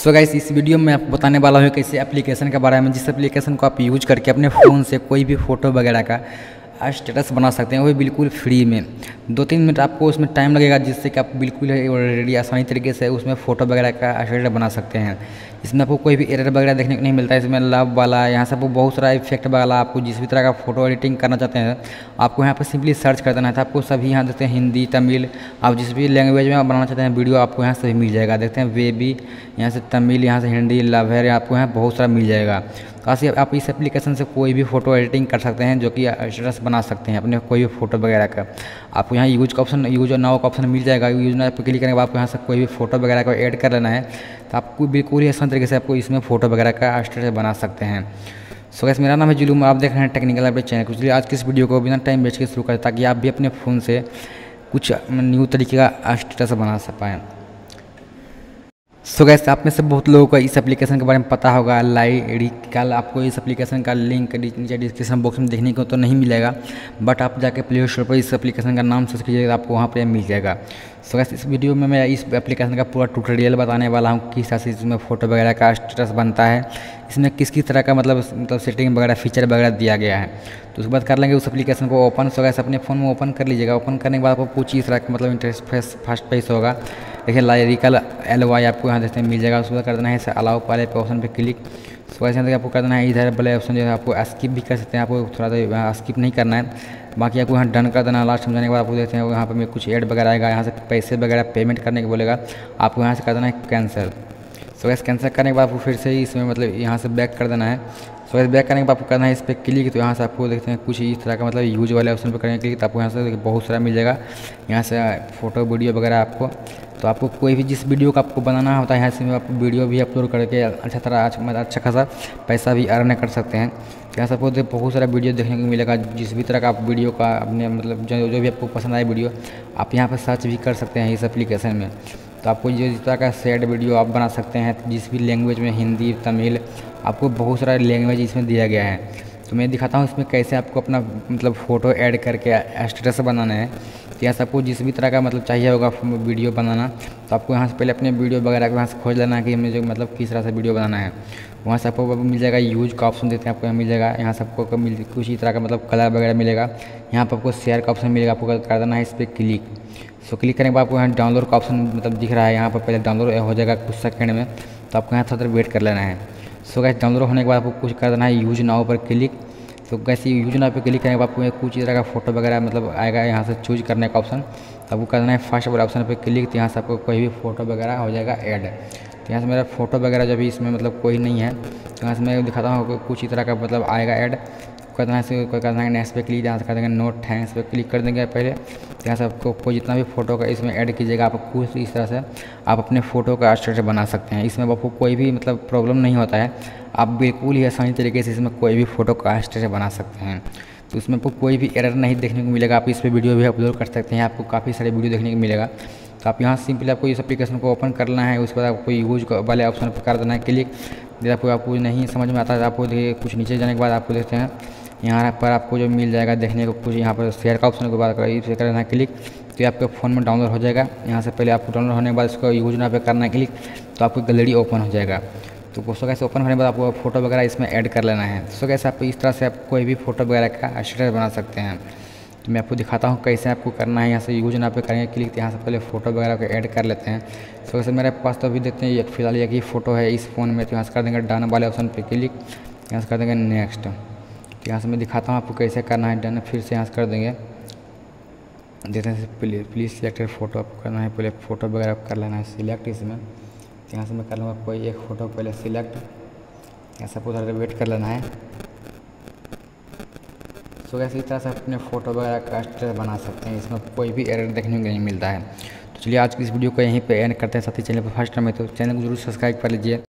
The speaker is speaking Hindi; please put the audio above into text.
सो गाइस, इस वीडियो में आपको बताने वाला हूँ कैसे एप्लीकेशन के बारे में, जिस एप्लीकेशन को आप यूज करके अपने फ़ोन से कोई भी फ़ोटो वगैरह का स्टेटस बना सकते हैं, वो भी बिल्कुल फ्री में। 2-3 मिनट आपको उसमें टाइम लगेगा, जिससे कि आप बिल्कुल ऑलरेडी आसानी तरीके से उसमें फ़ोटो वगैरह का स्टेटस बना सकते हैं। इसमें आपको कोई भी एरर वगैरह देखने को नहीं मिलता है। इसमें लव वाला, यहाँ से आपको बहुत सारा इफेक्ट वाला, आपको जिस भी तरह का फ़ोटो एडिटिंग करना चाहते हैं आपको यहाँ पर सिंपली सर्च कर देना है। तो आपको सभी यहाँ देखते हैं, हिंदी, तमिल, आप जिस भी लैंग्वेज में आप बनाना चाहते हैं वीडियो, आपको यहाँ से मिल जाएगा। देखते हैं वेबी, यहाँ से तमिल, यहाँ से हिंदी, लव है, आपको यहाँ बहुत सारा मिल जाएगा। तो आप इस एप्लीकेशन से कोई भी फ़ोटो एडिटिंग कर सकते हैं, जो कि स्टेटस बना सकते हैं अपने कोई भी फ़ोटो वगैरह का। आपको यहाँ यूज का ऑप्शन, यूज और नाउ का ऑप्शन मिल जाएगा। यूज नाउ पर क्लिक करने के बाद आपको यहाँ से कोई भी फ़ोटो वगैरह को ऐड कर लेना है। तो आपको बिल्कुल ही आसान तरीके से आपको इसमें फ़ोटो वगैरह का स्टेटस बना सकते हैं। सो गाइस, मेरा नाम है जुलूम, आप देख रहे हैं टेक्निकल अपडेट चैनल को। इसलिए आज की इस वीडियो को बिना टाइम वेस्ट के शुरू करें, ताकि आप भी अपने फ़ोन से कुछ न्यू तरीके का स्टेटस बना पाएँ। सो गाइस, आप में से बहुत लोगों को इस एप्लीकेशन के बारे में पता होगा। कल आपको इस एप्लीकेशन का लिंक नीचे डिस्क्रिप्शन बॉक्स में देखने को तो नहीं मिलेगा, बट आप जाके प्ले स्टोर पर इस एप्लीकेशन का नाम सर्च कीजिएगा, आपको वहाँ पर मिल जाएगा। सो गाइस, इस वीडियो में मैं इस एप्लीकेशन का पूरा ट्यूटोरियल बताने वाला हूँ, किस तरह से इसमें फ़ोटो वगैरह का स्टेटस बनता है, इसमें किस किस तरह का मतलब सेटिंग वगैरह फीचर वगैरह दिया गया है। तो उसके बाद कर लेंगे उस एप्लीकेशन को ओपन। सो गाइस, अपने फ़ोन में ओपन कर लीजिएगा। ओपन करने के बाद आपको कुछ इस तरह का मतलब इंटरफेस फर्स्ट पेज होगा। देखिए लाइरिकल LY आपको यहाँ देखते हैं मिल जाएगा। उसके बाद कर देना है अलाउ वाले पे ऑप्शन पे क्लिक। सो गाइस, आपको कर देना है इधर वाले ऑप्शन जो है आपको स्किप भी कर सकते हैं, आपको थोड़ा सा स्किप नहीं करना है। बाकी आपको यहाँ डन कर देना। लास्ट समझाने के बाद आपको देखते हैं यहाँ पर कुछ ऐड वगैरह आएगा, यहाँ से पैसे वगैरह पेमेंट करने को बोलेगा, आपको यहाँ से कर देना है कैंसिल। सो गाइस, कैंसिल करने के बाद आपको फिर से ही इसमें मतलब यहाँ से बैक कर देना है। सो गाइस, बैक करने के बाद आपको करना है इस पर क्लिक। तो यहाँ से आपको देखते हैं कुछ इस तरह का मतलब यूज वाले ऑप्शन पर करेंगे क्लिक, तो आपको यहाँ से बहुत सारा मिल जाएगा। यहाँ से फ़ोटो वीडियो वगैरह आपको, तो आपको कोई भी जिस वीडियो का आपको बनाना होता है, यहाँ से आप वीडियो भी अपलोड करके अच्छा खासा पैसा भी अर्न कर सकते हैं। यहाँ से आपको बहुत सारा वीडियो देखने को मिलेगा। जिस भी तरह का आप वीडियो का अपने मतलब जो भी आपको पसंद आए वीडियो, आप यहाँ पर सर्च भी कर सकते हैं इस एप्लीकेशन में। तो आपको जिस तरह का सैड वीडियो आप बना सकते हैं, जिस भी लैंग्वेज में, हिंदी, तमिल, आपको बहुत सारा लैंग्वेज इसमें दिया गया है। तो मैं दिखाता हूँ इसमें कैसे आपको अपना मतलब फ़ोटो ऐड करके स्टेटस बनाना है। तो यहाँ से आपको जिस भी तरह का मतलब चाहिए होगा वीडियो बनाना, तो आपको यहाँ से पहले अपने वीडियो वगैरह को यहाँ से खोज लेना है कि मुझे मतलब किस तरह से वीडियो बनाना है। वहाँ से आपको मिल जाएगा यूज का ऑप्शन, देते हैं आपको यहाँ मिल जाएगा। यहाँ से आपको कुछ ही तरह का मतलब कलर वगैरह मिलेगा। यहाँ पर आपको शेयर का ऑप्शन मिलेगा, आपको कर देना है इस पर क्लिक। सो क्लिक करने के बाद आपको यहाँ डाउनलोड का ऑप्शन मतलब दिख रहा है, यहाँ पर पहले डाउनलोड हो जाएगा कुछ सेकंड में, तो आपको यहाँ थोड़ा देर वेट कर लेना है। सो गाइस, डाउनलोड होने के बाद आपको कुछ कर देना है यूज नाउ पर क्लिक। तो कैसे यूज नाउ पर क्लिक करने के बाद आपको कुछ तरह का फ़ोटो वगैरह मतलब आएगा, यहाँ से चूज करने का ऑप्शन। तो आपको कर देना है फर्स्ट वाले ऑप्शन पर क्लिक। तो यहाँ से आपको कोई भी फ़ोटो वगैरह हो जाएगा ऐड। तो यहाँ से मेरा फ़ोटो वगैरह जब भी इसमें मतलब कोई नहीं है, तो यहाँ से मैं दिखाता हूँ कुछ ही तरह का मतलब आएगा ऐड। करना है कोई करना है नेक्स्ट पे क्लिक, यहाँ से कर देंगे नोट थैंक्स पे क्लिक कर देंगे पहले। तो यहाँ से आपको कोई जितना भी फ़ोटो का इसमें ऐड कीजिएगा, आप कुछ इस तरह से आप अपने फ़ोटो का स्टेटस बना सकते हैं। इसमें आपको कोई भी मतलब प्रॉब्लम नहीं होता है, आप बिल्कुल ही आसानी तरीके से इसमें कोई भी फ़ोटो का स्टेटस बना सकते हैं। तो इसमें आपको कोई भी एरर नहीं देखने को मिलेगा। आप इस पर वीडियो भी अपलोड कर सकते हैं, आपको काफ़ी सारे वीडियो देखने को मिलेगा। तो आप यहाँ सिंपली आपको इस एप्लीकेशन को ओपन करना है। उसके बाद आपको यूज वाले ऑप्शन पर कर देना है क्लिक। आपको नहीं समझ में आता है, आपको देखिए कुछ नीचे जाने के बाद आपको देखते हैं यहाँ पर आपको जो मिल जाएगा देखने को कुछ, यहाँ पर शेयर का ऑप्शन के बाद इसे करना है क्लिक। तो आपके फ़ोन में डाउनलोड हो जाएगा। यहाँ से पहले आपको डाउनलोड होने के बाद इसको यूज नाउ पे करना है क्लिक, तो आपको गैलरी ओपन हो जाएगा। तो सो कैसे ओपन होने के बाद आपको फ़ोटो वगैरह इसमें ऐड कर लेना है। सो कैसे आप इस तरह से आप कोई भी फ़ोटो वगैरह का स्टेटस बना सकते हैं। तो मैं आपको दिखाता हूँ कैसे आपको करना है। यहाँ से यूज नाउ पे करेंगे क्लिक, तो यहाँ से पहले फ़ोटो वगैरह को ऐड कर लेते हैं। सो कैसे मेरे पास तो अभी देखते हैं फिलहाल एक ही फ़ोटो है इस फ़ोन में। तो यहाँ से कर देंगे डन वाले ऑप्शन पर क्लिक, यहाँ से कर देंगे नेक्स्ट। तो यहाँ से मैं दिखाता हूँ आपको कैसे करना है डन। फिर से यहाँ से कर देंगे, देखते हैं प्लीज़ सिलेक्टेड फ़ोटो आपको करना है, पहले फ़ोटो वगैरह कर लेना है सिलेक्ट इसमें। तो यहाँ से मैं कर लूँगा कोई एक फ़ोटो पहले सिलेक्ट, यहाँ से थोड़ा वेट कर लेना है। सो कैसे इस तरह से अपने फ़ोटो वगैरह का स्टेटस बना सकते हैं, इसमें कोई भी एरर देखने को नहीं मिलता है। तो चलिए आज की इस वीडियो को यहीं पे एंड करते हैं। साथ ही चैनल पर फर्स्ट टाइम है तो चैनल को जरूर सब्सक्राइब कर लीजिए।